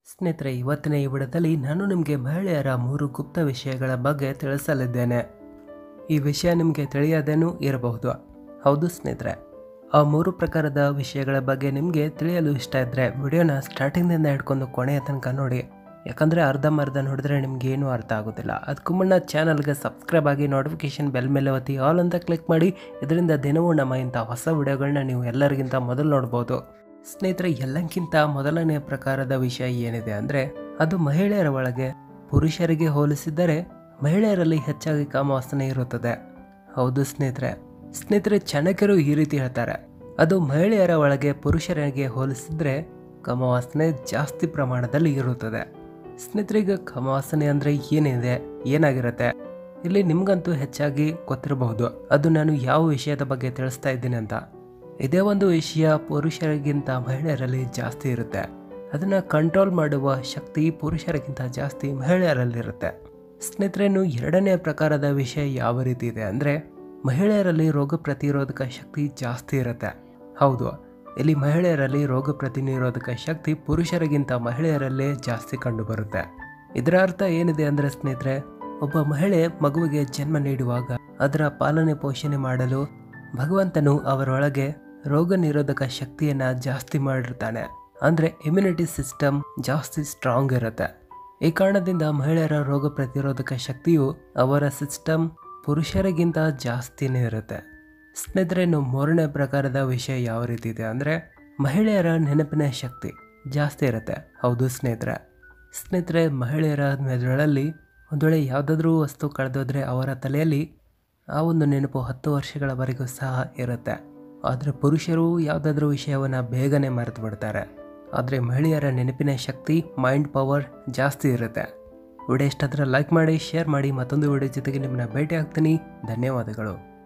ಸ್ನೇಹಿತರೆ, ಇವತ್ತಿನ ಈ ವಿಡಿಯೋದಲ್ಲಿ ನಾನು ನಿಮಗೆ ಮಹಿಳೆಯರ 3 ಗುಪ್ತ ವಿಷಯಗಳ ಬಗ್ಗೆ ತಿಳಿಸಲಿದ್ದೇನೆ. ಈ ವಿಷಯ ನಿಮಗೆ ತಿಳಿಯದೇನೂ ಇರಬಹುದು. ಹೌದು ಸ್ನೇಹಿತರೆ, ಆ 3 ಪ್ರಕಾರದ ವಿಷಯಗಳ ಬಗ್ಗೆ ನಿಮಗೆ ತಿಳಿಯಲು ಇಷ್ಟ ಇದ್ದರೆ ವಿಡಿಯೋನ ಸ್ಟಾರ್ಟಿಂಗ್ನಿಂದ ಹಿಡ್ಕೊಂಡು ಕೊನೆಯ ತನಕ ನೋಡಿ. ಯಾಕಂದರೆ ಅರ್ಧಂಬರ್ಧ ನೋಡಿದ್ರೆ ನಿಮ್ಗೆ ಏನೂ ಅರ್ಥ ಆಗೋದಿಲ್ಲ. ಅದಕ್ಕೂ ಮುನ್ನ ಚಾನಲ್ಗೆ ಸಬ್ಸ್ಕ್ರೈಬ್ ಆಗಿ ನೋಟಿಫಿಕೇಶನ್ ಬೆಲ್ ಮೇಲೆ ಒತ್ತಿ ಆಲ್ ಅಂತ ಕ್ಲಿಕ್ ಮಾಡಿ. ಇದರಿಂದ ದಿನವೂ ನಮ್ಮ ಇಂಥ ಹೊಸ ವಿಡಿಯೋಗಳನ್ನ ನೀವು ಎಲ್ಲರಿಗಿಂತ ಮೊದಲು ನೋಡ್ಬೋದು. ಸ್ನೇಹಿತರೆ, ಎಲ್ಲಕ್ಕಿಂತ ಮೊದಲನೆಯ ಪ್ರಕಾರದ ವಿಷಯ ಏನಿದೆ ಅಂದರೆ ಅದು ಮಹಿಳೆಯರ ಒಳಗೆ ಪುರುಷರಿಗೆ ಹೋಲಿಸಿದರೆ ಮಹಿಳೆಯರಲ್ಲಿ ಹೆಚ್ಚಾಗಿ ಕಾಮವಾಸನೆ ಇರುತ್ತದೆ. ಹೌದು ಸ್ನೇಹಿತರೆ, ಚಾಣಕ್ಯರು ಈ ರೀತಿ ಹೇಳ್ತಾರೆ, ಅದು ಮಹಿಳೆಯರ ಒಳಗೆ ಪುರುಷರಿಗೆ ಹೋಲಿಸಿದ್ರೆ ಕಾಮವಾಸನೆ ಜಾಸ್ತಿ ಪ್ರಮಾಣದಲ್ಲಿ ಇರುತ್ತದೆ. ಸ್ನೇಹಿತರೆ, ಈಗ ಕಾಮವಾಸನೆ ಅಂದರೆ ಏನಾಗಿರುತ್ತೆ ಇಲ್ಲಿ ನಿಮ್ಗಂತೂ ಹೆಚ್ಚಾಗಿ ಗೊತ್ತಿರಬಹುದು. ಅದು ನಾನು ಯಾವ ವಿಷಯದ ಬಗ್ಗೆ ತಿಳಿಸ್ತಾ ಇದ್ದೀನಿ ಅಂತ. ಇದೇ ಒಂದು ವಿಷಯ ಪುರುಷರಿಗಿಂತ ಮಹಿಳೆಯರಲ್ಲಿ ಜಾಸ್ತಿ ಇರುತ್ತೆ. ಅದನ್ನ ಕಂಟ್ರೋಲ್ ಮಾಡುವ ಶಕ್ತಿ ಪುರುಷರಿಗಿಂತ ಜಾಸ್ತಿ ಮಹಿಳೆಯರಲ್ಲಿರುತ್ತೆ. ಸ್ನೇಹಿತರೆ, ಎರಡನೇ ಪ್ರಕಾರದ ವಿಷಯ ಯಾವ ರೀತಿ ಇದೆ ಅಂದರೆ ಮಹಿಳೆಯರಲ್ಲಿ ರೋಗ ಪ್ರತಿರೋಧಕ ಶಕ್ತಿ ಜಾಸ್ತಿ ಇರುತ್ತೆ. ಹೌದು, ಇಲ್ಲಿ ಮಹಿಳೆಯರಲ್ಲಿ ರೋಗ ಪ್ರತಿನಿರೋಧಕ ಶಕ್ತಿ ಪುರುಷರಿಗಿಂತ ಮಹಿಳೆಯರಲ್ಲೇ ಜಾಸ್ತಿ ಕಂಡು ಬರುತ್ತೆ. ಇದರ ಅರ್ಥ ಏನಿದೆ ಅಂದರೆ ಸ್ನೇಹಿತರೆ, ಒಬ್ಬ ಮಹಿಳೆ ಮಗುವಿಗೆ ಜನ್ಮ ನೀಡುವಾಗ ಅದರ ಪಾಲನೆ ಪೋಷಣೆ ಮಾಡಲು ಭಗವಂತನು ಅವರೊಳಗೆ ರೋಗ ನಿರೋಧಕ ಶಕ್ತಿಯನ್ನ ಜಾಸ್ತಿ ಮಾಡಿರ್ತಾನೆ. ಅಂದ್ರೆ ಇಮ್ಯುನಿಟಿ ಸಿಸ್ಟಮ್ ಜಾಸ್ತಿ ಸ್ಟ್ರಾಂಗ್ ಇರುತ್ತೆ. ಈ ಕಾರಣದಿಂದ ಮಹಿಳೆಯರ ರೋಗ ಪ್ರತಿರೋಧಕ ಶಕ್ತಿಯು ಅವರ ಸಿಸ್ಟಮ್ ಪುರುಷರಿಗಿಂತ ಜಾಸ್ತಿನೇ ಇರುತ್ತೆ. ಸ್ನೇಹಿತರೆ, ಮೂರನೇ ಪ್ರಕಾರದ ವಿಷಯ ಯಾವ ರೀತಿ ಇದೆ ಅಂದರೆ ಮಹಿಳೆಯರ ನೆನಪಿನ ಶಕ್ತಿ ಜಾಸ್ತಿ ಇರುತ್ತೆ. ಹೌದು ಸ್ನೇಹಿತರೆ, ಮಹಿಳೆಯರ ಮೆದುಳಲ್ಲಿ ಒಂದು ವೇಳೆ ಯಾವುದಾದ್ರೂ ವಸ್ತು ಕಳೆದೋದ್ರೆ ಅವರ ತಲೆಯಲ್ಲಿ ಆ ಒಂದು ನೆನಪು 10 ವರ್ಷಗಳವರೆಗೂ ಸಹ ಇರುತ್ತೆ. ಆದರೆ ಪುರುಷರು ಯಾವುದಾದ್ರೂ ವಿಷಯವನ್ನು ಬೇಗನೆ ಮರೆತು ಬಿಡ್ತಾರೆ. ಆದರೆ ಮಹಿಳೆಯರ ನೆನಪಿನ ಶಕ್ತಿ ಮೈಂಡ್ ಪವರ್ ಜಾಸ್ತಿ ಇರುತ್ತೆ. ವಿಡಿಯೋ ಇಷ್ಟ ಆದರೆ ಲೈಕ್ ಮಾಡಿ, ಶೇರ್ ಮಾಡಿ. ಮತ್ತೊಂದು ವಿಡಿಯೋ ಜೊತೆಗೆ ನಿಮ್ಮನ್ನ ಭೇಟಿ ಆಗ್ತೀನಿ. ಧನ್ಯವಾದಗಳು.